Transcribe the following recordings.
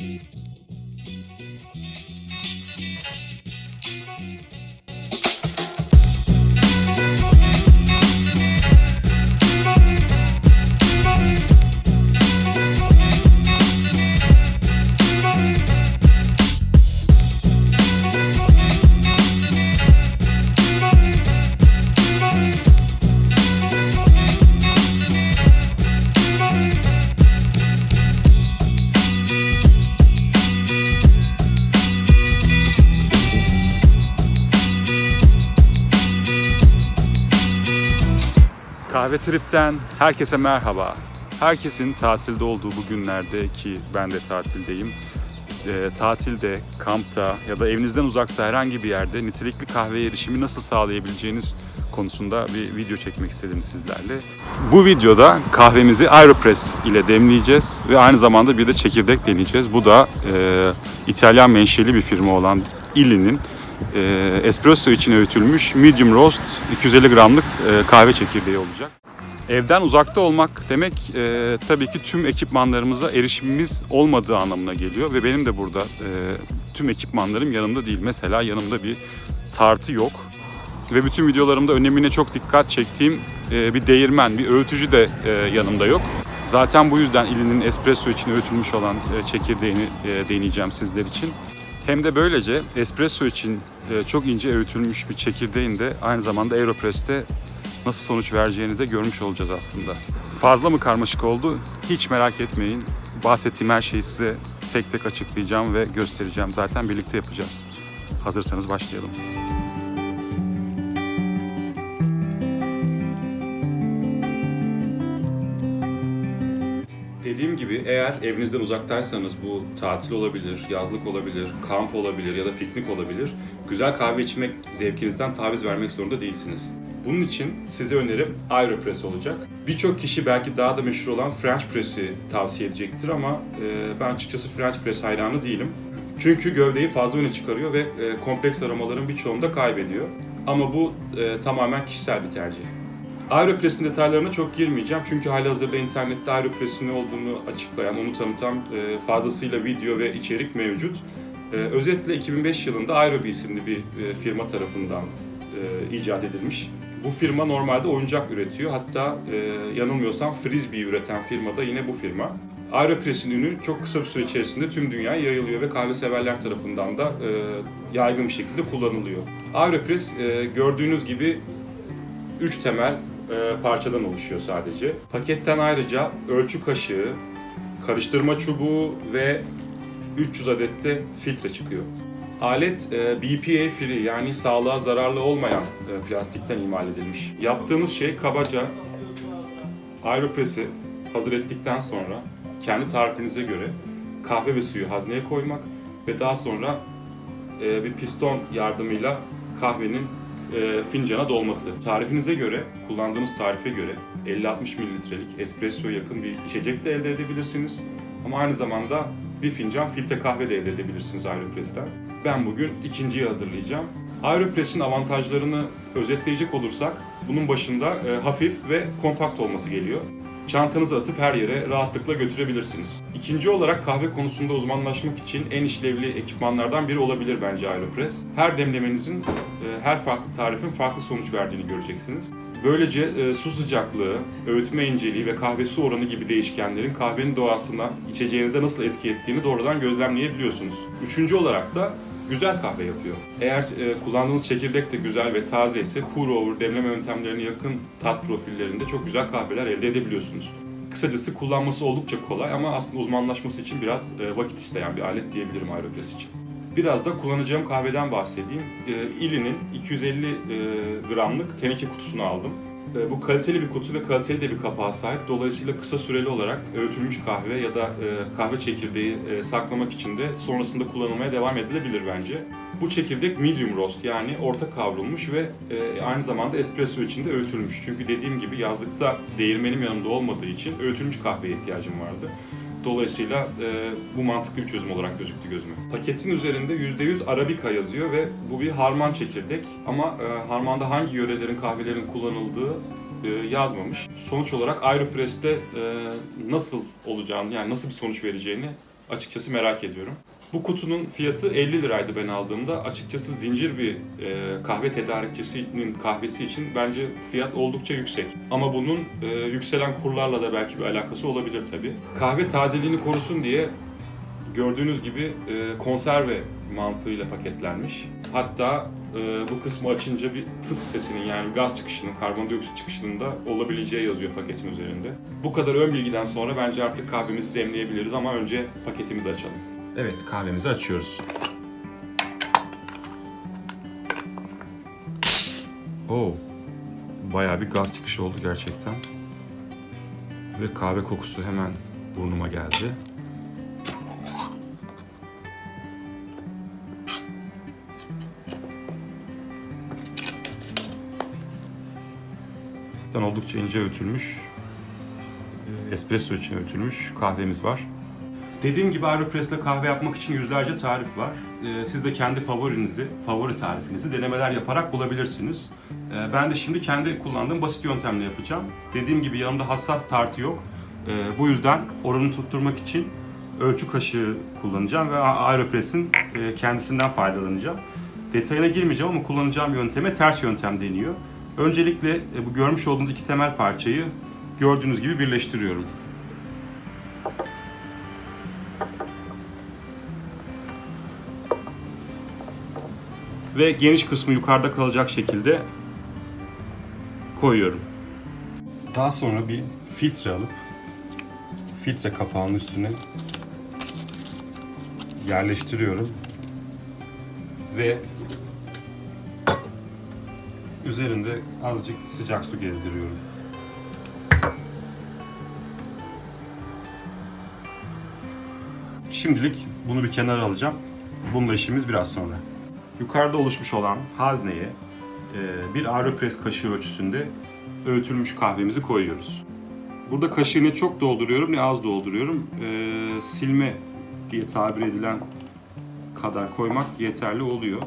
Kahve Trip'ten herkese merhaba. Herkesin tatilde olduğu bu günlerde, ki ben de tatildeyim, tatilde, kampta ya da evinizden uzakta herhangi bir yerde nitelikli kahveye erişimi nasıl sağlayabileceğiniz konusunda bir video çekmek istedim sizlerle. Bu videoda kahvemizi Aeropress ile demleyeceğiz ve aynı zamanda bir de çekirdek deneyeceğiz. Bu da İtalyan menşeli bir firma olan Illy'nin espresso için öğütülmüş medium roast 250 gramlık kahve çekirdeği olacak. Evden uzakta olmak demek tabii ki tüm ekipmanlarımıza erişimimiz olmadığı anlamına geliyor ve benim de burada tüm ekipmanlarım yanımda değil. Mesela yanımda bir tartı yok ve bütün videolarımda önemine çok dikkat çektiğim bir değirmen, bir öğütücü de yanımda yok. Zaten bu yüzden Illy'nin espresso için öğütülmüş olan çekirdeğini deneyeceğim sizler için. Hem de böylece espresso için çok ince öğütülmüş bir çekirdeğin de aynı zamanda Aeropress'te nasıl sonuç vereceğini de görmüş olacağız aslında. Fazla mı karmaşık oldu? Hiç merak etmeyin. Bahsettiğim her şeyi size tek tek açıklayacağım ve göstereceğim. Zaten birlikte yapacağız. Hazırsanız başlayalım. Dediğim gibi eğer evinizden uzaktaysanız bu tatil olabilir, yazlık olabilir, kamp olabilir ya da piknik olabilir. Güzel kahve içmek zevkinizden taviz vermek zorunda değilsiniz. Bunun için size önerim Aeropress olacak. Birçok kişi belki daha da meşhur olan French Press'i tavsiye edecektir ama ben açıkçası French Press hayranı değilim. Çünkü gövdeyi fazla öne çıkarıyor ve kompleks aromaların birçoğunu da kaybediyor. Ama bu tamamen kişisel bir tercih. Aeropress'in detaylarına çok girmeyeceğim çünkü halihazırda internette Aeropress'in ne olduğunu açıklayan, onu tanıtan fazlasıyla video ve içerik mevcut. Özetle 2005 yılında Aerobee isimli bir firma tarafından icat edilmiş. Bu firma normalde oyuncak üretiyor. Hatta yanılmıyorsam Frisbee üreten firma da yine bu firma. Aeropress'in ünü çok kısa bir süre içerisinde tüm dünyaya yayılıyor ve kahve severler tarafından da yaygın bir şekilde kullanılıyor. Aeropress gördüğünüz gibi 3 temel parçadan oluşuyor sadece. Paketten ayrıca ölçü kaşığı, karıştırma çubuğu ve 300 adet de filtre çıkıyor. Alet BPA free, yani sağlığa zararlı olmayan plastikten imal edilmiş. Yaptığımız şey kabaca Aeropress'i hazır ettikten sonra kendi tarifinize göre kahve ve suyu hazneye koymak ve daha sonra bir piston yardımıyla kahvenin fincana dolması. Tarifinize göre, kullandığınız tarife göre 50-60 mililitrelik espressoya yakın bir içecek de elde edebilirsiniz. Ama aynı zamanda bir fincan filtre kahve de elde edebilirsiniz Aeropress'ten. Ben bugün ikinciyi hazırlayacağım. Aeropress'in avantajlarını özetleyecek olursak, bunun başında hafif ve kompakt olması geliyor. Çantanızı atıp her yere rahatlıkla götürebilirsiniz. İkinci olarak kahve konusunda uzmanlaşmak için en işlevli ekipmanlardan biri olabilir bence Aeropress. Her demlemenizin, her farklı tarifin farklı sonuç verdiğini göreceksiniz. Böylece su sıcaklığı, öğütme inceliği ve kahve su oranı gibi değişkenlerin kahvenin doğasına, içeceğinize nasıl etki ettiğini doğrudan gözlemleyebiliyorsunuz. Üçüncü olarak da güzel kahve yapıyor. Eğer kullandığınız çekirdek de güzel ve taze ise pour over demleme yöntemlerine yakın tat profillerinde çok güzel kahveler elde edebiliyorsunuz. Kısacası kullanması oldukça kolay ama aslında uzmanlaşması için biraz vakit isteyen bir alet diyebilirim Aeropress için. Biraz da kullanacağım kahveden bahsedeyim. Illy'nin 250 gramlık teneke kutusunu aldım. Bu kaliteli bir kutu ve kaliteli de bir kapağa sahip. Dolayısıyla kısa süreli olarak öğütülmüş kahve ya da kahve çekirdeği saklamak için de sonrasında kullanılmaya devam edilebilir bence. Bu çekirdek medium roast, yani orta kavrulmuş ve aynı zamanda espresso için de öğütülmüş. Çünkü dediğim gibi yazlıkta değirmenim yanımda olmadığı için öğütülmüş kahveye ihtiyacım vardı. Dolayısıyla bu mantıklı bir çözüm olarak gözüktü gözüme. Paketin üzerinde %100 Arabica yazıyor ve bu bir harman çekirdek. Ama harmanda hangi yörelerin kahvelerin kullanıldığı yazmamış. Sonuç olarak Aeropress'te nasıl olacağını, yani nasıl bir sonuç vereceğini Açıkçası merak ediyorum. Bu kutunun fiyatı 50 liraydı ben aldığımda. Açıkçası zincir bir kahve tedarikçisinin kahvesi için bence fiyat oldukça yüksek. Ama bunun yükselen kurlarla da belki bir alakası olabilir tabii. Kahve tazeliğini korusun diye gördüğünüz gibi konserve mantığıyla paketlenmiş. Hatta bu kısmı açınca bir tıs sesinin, yani gaz çıkışının, karbondioksit çıkışının da olabileceği yazıyor paketin üzerinde. Bu kadar ön bilgiden sonra bence artık kahvemizi demleyebiliriz ama önce paketimizi açalım. Evet, kahvemizi açıyoruz. Oo, bayağı bir gaz çıkışı oldu gerçekten. Ve kahve kokusu hemen burnuma geldi. Oldukça ince öğütülmüş, espresso için öğütülmüş kahvemiz var. Dediğim gibi Aeropress ile kahve yapmak için yüzlerce tarif var. Siz de kendi favori tarifinizi denemeler yaparak bulabilirsiniz. Ben de şimdi kendi kullandığım basit yöntemle yapacağım. Dediğim gibi yanımda hassas tartı yok. Bu yüzden oranı tutturmak için ölçü kaşığı kullanacağım ve Aeropress'in kendisinden faydalanacağım. Detayına girmeyeceğim ama kullanacağım yönteme ters yöntem deniyor. Öncelikle bu görmüş olduğunuz iki temel parçayı gördüğünüz gibi birleştiriyorum. Ve geniş kısmı yukarıda kalacak şekilde koyuyorum. Daha sonra bir filtre alıp filtre kapağının üstüne yerleştiriyorum ve üzerinde azıcık sıcak su gezdiriyorum. Şimdilik bunu bir kenara alacağım. Bununla işimiz biraz sonra. Yukarıda oluşmuş olan hazneye bir Aeropress kaşığı ölçüsünde öğütülmüş kahvemizi koyuyoruz. Burada kaşığı ne çok dolduruyorum ne az dolduruyorum. Silme diye tabir edilen kadar koymak yeterli oluyor.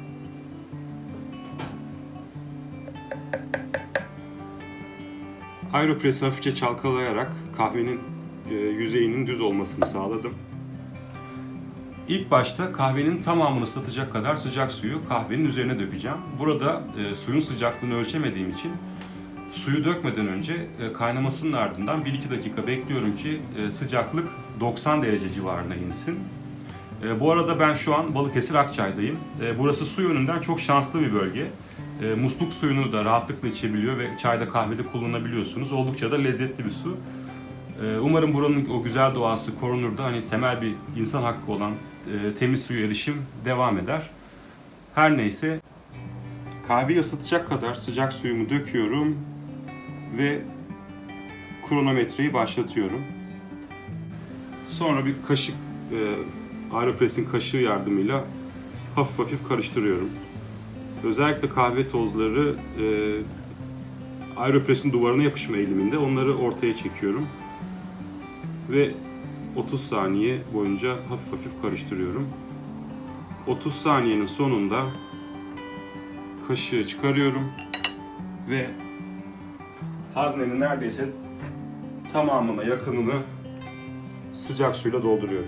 Aeropress'i hafifçe çalkalayarak kahvenin yüzeyinin düz olmasını sağladım. İlk başta kahvenin tamamını ıslatacak kadar sıcak suyu kahvenin üzerine dökeceğim. Burada suyun sıcaklığını ölçemediğim için suyu dökmeden önce kaynamasının ardından 1-2 dakika bekliyorum ki sıcaklık 90 derece civarına insin. Bu arada ben şu an Balıkesir Akçay'dayım. Burası su yönünden çok şanslı bir bölge. Musluk suyunu da rahatlıkla içebiliyor ve çayda kahvede kullanabiliyorsunuz. Oldukça da lezzetli bir su. Umarım buranın o güzel doğası korunur da hani temel bir insan hakkı olan temiz suya erişim devam eder. Her neyse, kahveyi ısıtacak kadar sıcak suyumu döküyorum ve kronometreyi başlatıyorum. Sonra bir kaşık, Aeropress'in kaşığı yardımıyla hafif hafif karıştırıyorum. Özellikle kahve tozları Aeropress'in duvarına yapışma eğiliminde, onları ortaya çekiyorum. Ve 30 saniye boyunca hafif hafif karıştırıyorum. 30 saniyenin sonunda kaşığı çıkarıyorum ve haznenin neredeyse tamamına yakınını sıcak suyla dolduruyorum.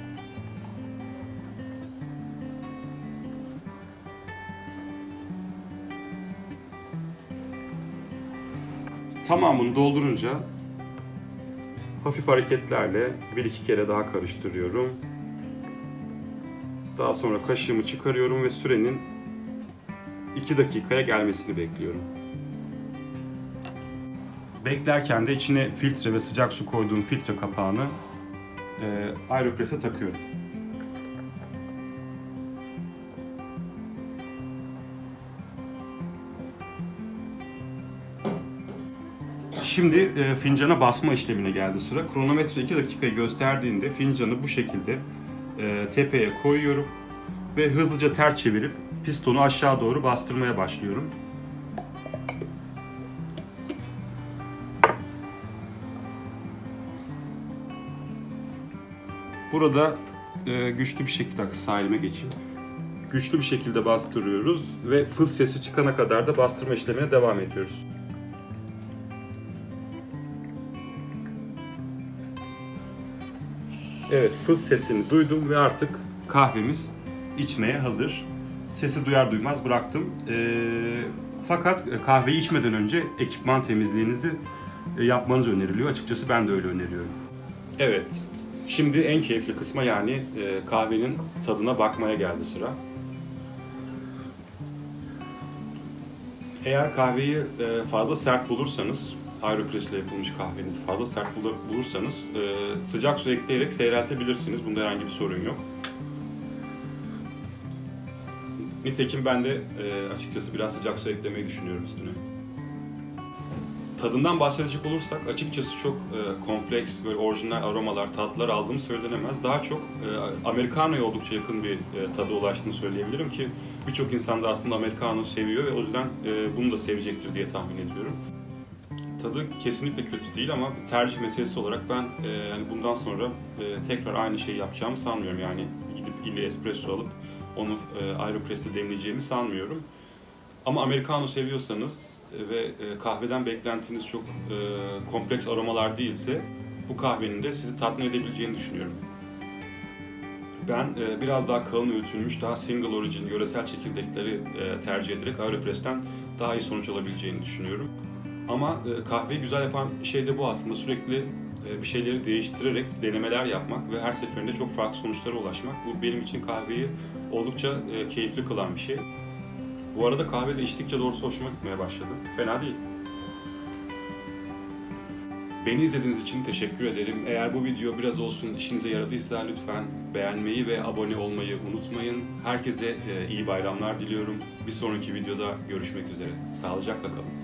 Tamamını doldurunca hafif hareketlerle 1-2 kere daha karıştırıyorum. Daha sonra kaşığımı çıkarıyorum ve sürenin 2 dakikaya gelmesini bekliyorum. Beklerken de içine filtre ve sıcak su koyduğum filtre kapağını Aeropress'e takıyorum. Şimdi fincana basma işlemine geldi sıra. Kronometre 2 dakikayı gösterdiğinde fincanı bu şekilde tepeye koyuyorum ve hızlıca ters çevirip pistonu aşağı doğru bastırmaya başlıyorum. Burada güçlü bir şekilde, sağ elime geçeyim. Güçlü bir şekilde bastırıyoruz ve fıs sesi çıkana kadar da bastırma işlemine devam ediyoruz. Evet, fız sesini duydum ve artık kahvemiz içmeye hazır. Sesi duyar duymaz bıraktım. Fakat kahveyi içmeden önce ekipman temizliğinizi yapmanız öneriliyor. Açıkçası ben de öyle öneriyorum. Evet, şimdi en keyifli kısma yani kahvenin tadına bakmaya geldi sıra. Eğer kahveyi fazla sert bulursanız, Aeropress ile yapılmış kahvenizi fazla sert bulursanız sıcak su ekleyerek seyreltebilirsiniz. Bunda herhangi bir sorun yok. Nitekim ben de açıkçası biraz sıcak su eklemeyi düşünüyorum üstüne. Tadından bahsedecek olursak açıkçası çok kompleks, böyle orijinal aromalar, tatlar aldığını söylenemez. Daha çok Americano'ya oldukça yakın bir tadı ulaştığını söyleyebilirim ki birçok insan da aslında Americano seviyor ve o yüzden bunu da sevecektir diye tahmin ediyorum. Tadı kesinlikle kötü değil ama tercih meselesi olarak ben yani bundan sonra tekrar aynı şeyi yapacağımı sanmıyorum. Yani gidip ille espresso alıp onu Aeropress'te demleyeceğimi sanmıyorum. Ama Americano seviyorsanız ve kahveden beklentiniz çok kompleks aromalar değilse bu kahvenin de sizi tatmin edebileceğini düşünüyorum. Ben biraz daha kalın öğütülmüş, daha single origin, yöresel çekirdekleri tercih ederek Aeropress'ten daha iyi sonuç alabileceğini düşünüyorum. Ama kahveyi güzel yapan şey de bu aslında, sürekli bir şeyleri değiştirerek denemeler yapmak ve her seferinde çok farklı sonuçlara ulaşmak. Bu benim için kahveyi oldukça keyifli kılan bir şey. Bu arada kahve de içtikçe doğrusu hoşuma gitmeye başladı. Fena değil. Beni izlediğiniz için teşekkür ederim. Eğer bu video biraz olsun işinize yaradıysa lütfen beğenmeyi ve abone olmayı unutmayın. Herkese iyi bayramlar diliyorum. Bir sonraki videoda görüşmek üzere. Sağlıcakla kalın.